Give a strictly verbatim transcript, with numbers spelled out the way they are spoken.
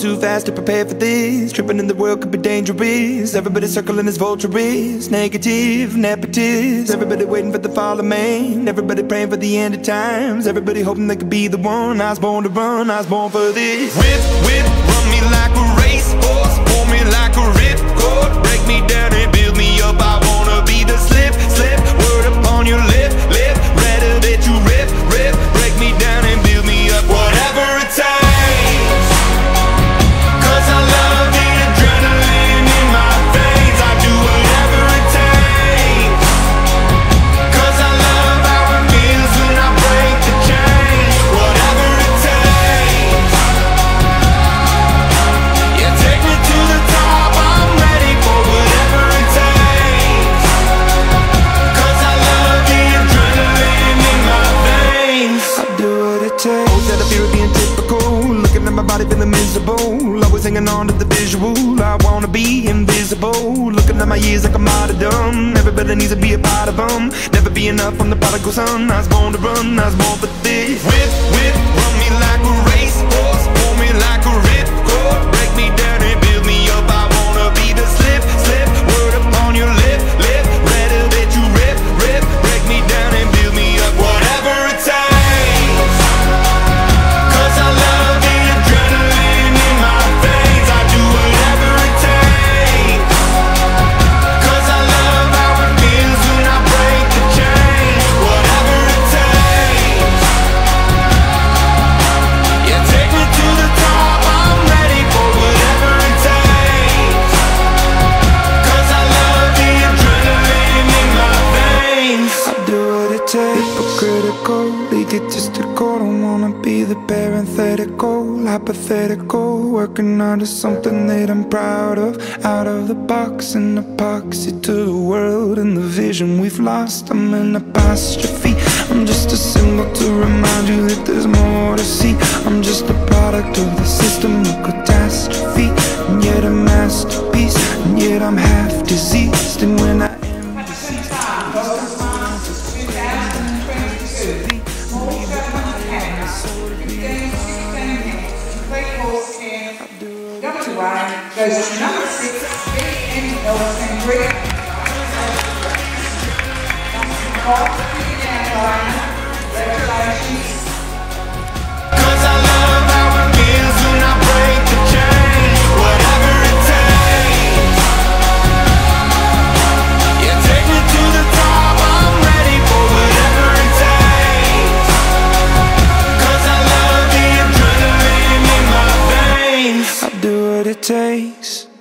too fast to prepare for this. Tripping in the world could be dangerous. Everybody circling as vultures, negative, nepotist. Everybody waiting for the fall of man. Everybody praying for the end of times. Everybody hoping they could be the one. I was born to run, I was born for this. Whip, whip, run me like a racehorse, pull me like a ripcord, break me down and build me up. I wanna be the slip, slip, word upon your lip, lip. Rather that you rip, rip, break me down and build me up. Whatever it takes, 'cause I love the adrenaline in my veins. I do whatever it takes, 'cause I love how it feels when I break the chains. Whatever it takes, yeah, take me to the top. I'm ready for whatever it takes, 'cause I love the adrenaline in my veins. I do what it takes. Always had a fear of being typical, looking at my body feeling miserable, always hanging on to the visual. I wanna be invisible, looking at my years like a martyrdom. Everybody needs to be a part of them. Never be enough, I'm the prodigal son. I was born to run, I was born for this. Whip, whip, run me like a racehorse, pull me like a ripcord, break me down and build me up. I wanna be the slip, slip, word upon your lip, lip. Rather that you rip, rip, break me down and build me up. Whatever it takes, 'cause I love the adrenaline in my veins. I do whatever it takes, 'cause I love how it feels when I break the chains. Whatever it takes, yeah, take me to the top. I'm ready for whatever it takes, 'cause I love the adrenaline in my veins. I do what it takes. Hypocritical, egotistical, don't wanna be the parenthetical, hypothetical, working onto something that I'm proud of. Out of the box, an epoxy to the world and the vision we've lost. I'm an apostrophe, I'm just a symbol to remind you that there's more to see. I'm just a product of the system of catastrophe, and yet a masterpiece, and yet I'm half diseased. And when I goes to number six, Vivian Alexandria. Congratulations. 'Cause I love how it feels when I break the chains. Whatever it takes, yeah, take me to the top. I'm ready for whatever it takes, 'cause I love the adrenaline in my veins. I'll do what it takes.